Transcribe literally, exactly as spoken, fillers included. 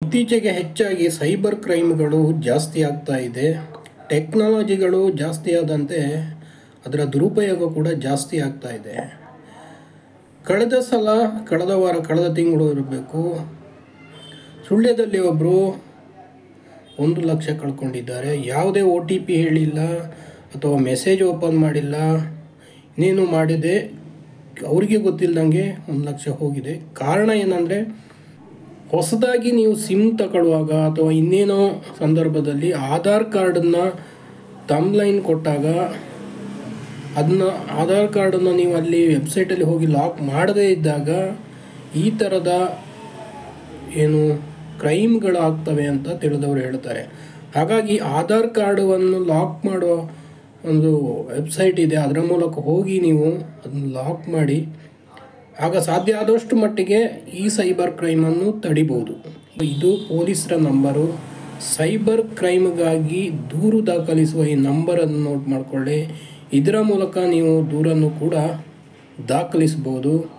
ಇತ್ತೀಚೆಗೆ ಹೆಚ್ಚಾಗಿ ಸೈಬರ್ ಕ್ರೈಮ್ಗಳು ಜಾಸ್ತಿ ಆಗ್ತಾ ಇದೆ. ಟೆಕ್ನಾಲಜಿಗಳು ಜಾಸ್ತಿ ಆದಂತೆ ಅದರ ದುರುಪಯೋಗ ಕೂಡ ಜಾಸ್ತಿ ಆಗ್ತಾ ಇದೆ. ಕಳೆದ ಸಲ ಕಳೆದ ವಾರ ಕಳೆದ ತಿಂಗಳು ಇರಬೇಕು, ಸುಳ್ಯದಲ್ಲಿ ಒಬ್ಬರು ಒಂದು ಲಕ್ಷ ಕಳ್ಕೊಂಡಿದ್ದಾರೆ. ಯಾವುದೇ ಒ ಟಿ ಪಿ ಹೇಳಿಲ್ಲ ಅಥವಾ ಮೆಸೇಜ್ ಓಪನ್ ಮಾಡಿಲ್ಲ, ಇನ್ನೇನು ಮಾಡಿದೆ ಅವರಿಗೆ ಗೊತ್ತಿಲ್ಲದಂಗೆ ಒಂದು ಲಕ್ಷ ಹೋಗಿದೆ. ಕಾರಣ ಏನಂದರೆ, ಹೊಸದಾಗಿ ನೀವು ಸಿಮ್ ತಗೊಳ್ಳುವಾಗ ಅಥವಾ ಇನ್ನೇನೋ ಸಂದರ್ಭದಲ್ಲಿ ಆಧಾರ್ ಕಾರ್ಡನ್ನು ತಮ್ಲೈನ್ ಕೊಟ್ಟಾಗ ಅದನ್ನ ಆಧಾರ್ ಕಾರ್ಡನ್ನು ನೀವು ಅಲ್ಲಿ ವೆಬ್ಸೈಟಲ್ಲಿ ಹೋಗಿ ಲಾಕ್ ಮಾಡದೇ ಇದ್ದಾಗ ಈ ಥರದ ಏನು ಕ್ರೈಮ್ಗಳಾಗ್ತವೆ ಅಂತ ತಿಳಿದವರು ಹೇಳ್ತಾರೆ. ಹಾಗಾಗಿ ಆಧಾರ್ ಕಾರ್ಡನ್ನು ಲಾಕ್ ಮಾಡುವ ಒಂದು ವೆಬ್ಸೈಟ್ ಇದೆ, ಅದರ ಮೂಲಕ ಹೋಗಿ ನೀವು ಅದನ್ನು ಲಾಕ್ ಮಾಡಿ. ಆಗ ಸಾಧ್ಯ ಆದಷ್ಟು ಮಟ್ಟಿಗೆ ಈ ಸೈಬರ್ ಕ್ರೈಮನ್ನು ತಡಿಬೋದು. ಇದು ಪೊಲೀಸರ ನಂಬರು. ಸೈಬರ್ ಕ್ರೈಮ್ಗಾಗಿ ದೂರು ದಾಖಲಿಸುವ ಈ ನಂಬರನ್ನು ನೋಟ್ ಮಾಡಿಕೊಳ್ಳಿ. ಇದರ ಮೂಲಕ ನೀವು ದೂರನ್ನು ಕೂಡ ದಾಖಲಿಸ್ಬೋದು.